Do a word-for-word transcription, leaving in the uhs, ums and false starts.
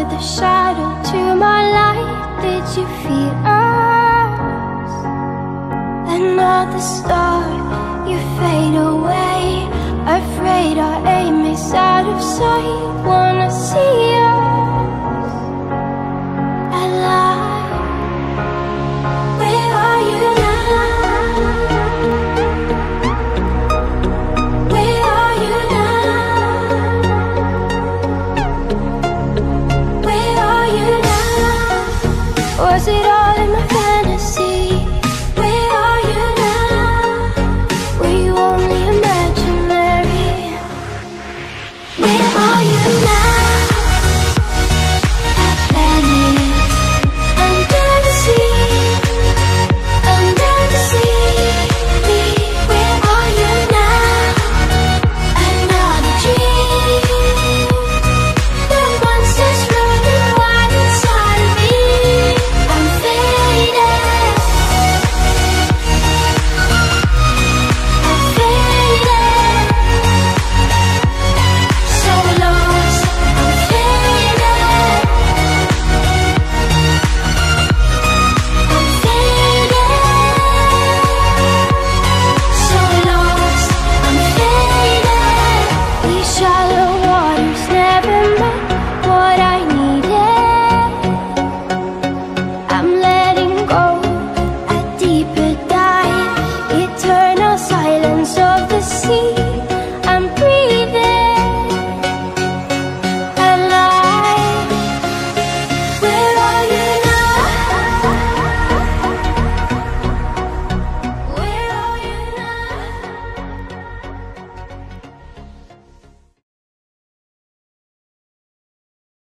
the shadow to my light. Did you feel us? Another star, you fade away. Afraid our aim is out of sight.